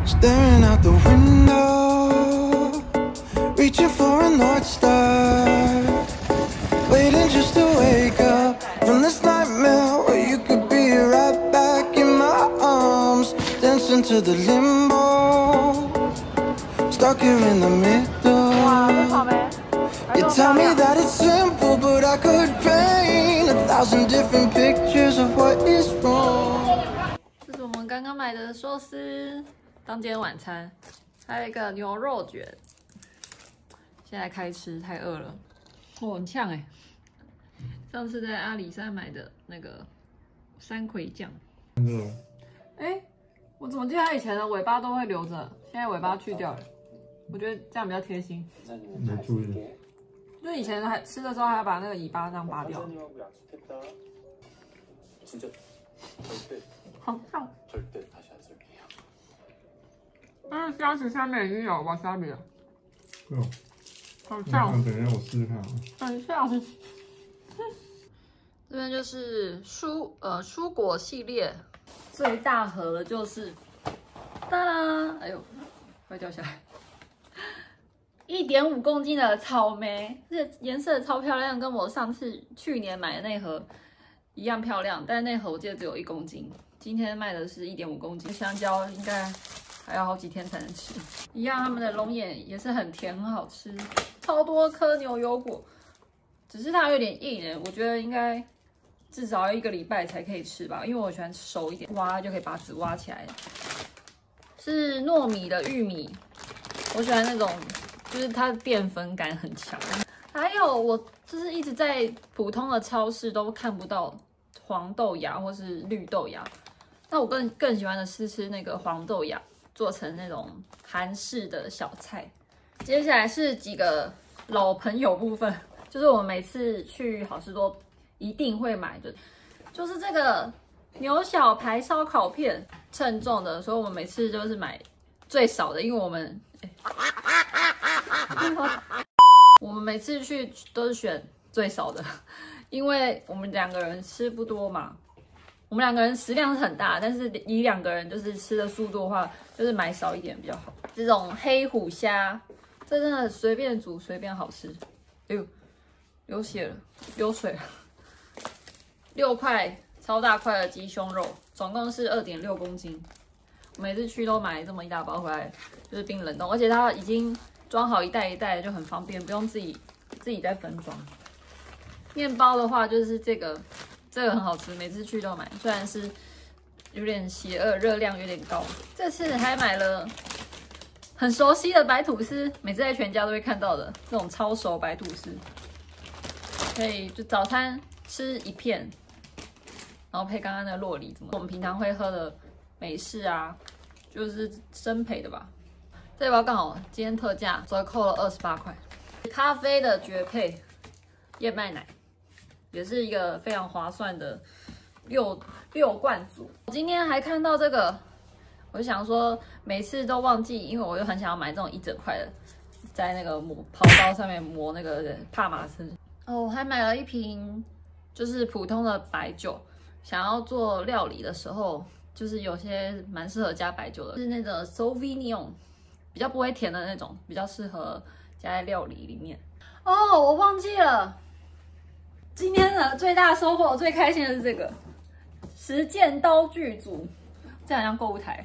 Staring out the window, reaching for a North Star, waiting just to wake up from this nightmare where you could be right back in my arms, dancing to the limbo, stuck here in the middle. You tell me that it's simple, but I could paint 1,000 different pictures of what is wrong. 这是我们刚刚买的寿司，当今天晚餐，还有一个牛肉卷。现在开吃，太饿了。哦，很呛哎！上次在阿里山买的那个山葵酱。哎，我怎么记得它以前的尾巴都会留着，现在尾巴去掉了。我觉得这样比较贴心。 没注意。 就以前还吃的时候，还要把那个尾巴这样拔掉。好烫。啊，虾子下面已经有瓦萨比了。 对哦。 好像。 等一下我试试看啊。 很像。这边就是蔬果系列，最大盒的就是哒啦，哎呦，快掉下来！1.5公斤的草莓，这颜色超漂亮，跟我去年买的那盒一样漂亮，但是那盒我记得只有1公斤，今天卖的是1.5公斤。香蕉应该还要好几天才能吃，一样他们的龙眼也是很甜，很好吃，超多颗牛油果，只是它有点硬耶，我觉得应该至少要1个礼拜才可以吃吧，因为我喜欢熟一点，挖就可以把籽挖起来。是糯米的玉米，我喜欢那种。就是它的淀粉感很强，还有我就是一直在普通的超市都看不到黄豆芽或是绿豆芽，那我更喜欢的是吃那个黄豆芽，做成那种韩式的小菜。接下来是几个老朋友部分，就是我每次去好市多一定会买的，就是这个牛小排烧烤片，称重的，所以我们每次就是买最少的，因为我们。我们每次去都是选最少的，因为我们2个人吃不多嘛。我们2个人食量是很大，但是以2个人就是吃的速度的话，就是买少一点比较好。这种黑虎虾，这真的随便煮随便好吃。哎呦，流血了，流水了。6块超大块的鸡胸肉，总共是2.6公斤。我每次去都买这么一大包回来，就是冰冷冻，而且它已经装好一袋一袋，就很方便，不用自己再分装。面包的话就是这个很好吃，每次去都买，虽然是有点邪恶，热量有点高。这次还买了很熟悉的白吐司，每次在全家都会看到的这种超熟白吐司，可以就早餐吃1片，然后配刚刚那个酪梨，我们平常会喝的美式啊，就是生培的吧。这包刚好今天特价折扣了28块。咖啡的绝配，燕麦奶，也是一个非常划算的六罐组。我今天还看到这个，我就想说每次都忘记，因为我就很想要买这种1整块的，在那个刨刀上面磨那个帕玛森。哦，我还买了1瓶就是普通的白酒，想要做料理的时候。就是有些蛮适合加白酒的，是那个 Sauvignon， 比较不会甜的那种，比较适合加在料理里面。哦，我忘记了，今天的最大收获、最开心的是这个实践刀具组，这好像购物台。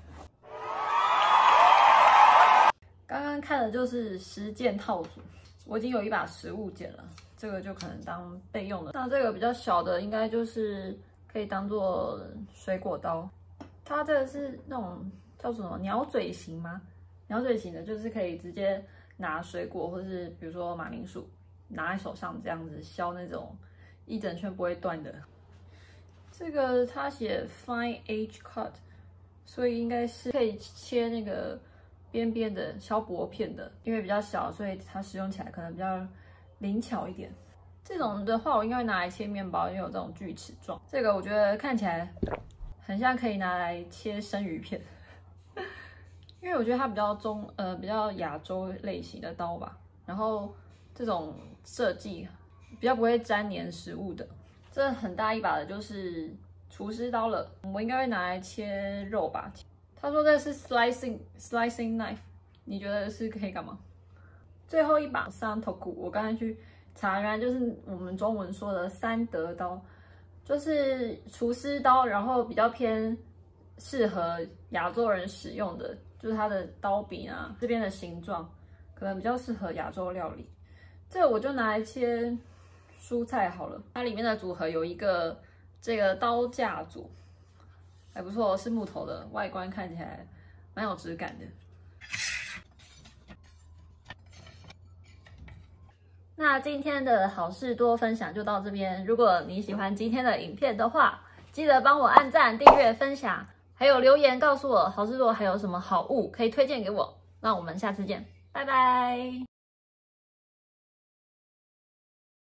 刚刚看的就是实践套组，我已经有一把实物剪了，这个就可能当备用的。那这个比较小的，应该就是可以当做水果刀。它这个是那种叫什么鸟嘴型吗？鸟嘴型的，就是可以直接拿水果或是比如说马铃薯拿在手上这样子削那种一整圈不会断的。这个它写 fine edge cut， 所以应该是可以切那个边边的削薄片的，因为比较小，所以它使用起来可能比较灵巧一点。这种的话，我应该会拿来切面包，因为有这种锯齿状。这个我觉得看起来很像可以拿来切生鱼片，因为我觉得它比较亚洲类型的刀吧。然后这种设计比较不会粘黏食物的。这很大一把的就是厨师刀了，我应该会拿来切肉吧。 他说这是 slicing knife， 你觉得是可以干嘛？最后一把三头骨，我刚才去查，原来就是我们中文说的三德刀，就是厨师刀，然后比较偏适合亚洲人使用的，就是它的刀柄啊这边的形状，可能比较适合亚洲料理。这个我就拿来切蔬菜好了。它里面的组合有一个这个刀架组，还不错，是木头的，外观看起来蛮有质感的。那今天的好事多分享就到这边。如果你喜欢今天的影片的话，记得帮我按赞、订阅、分享，还有留言告诉我好事多还有什么好物可以推荐给我。那我们下次见，拜拜。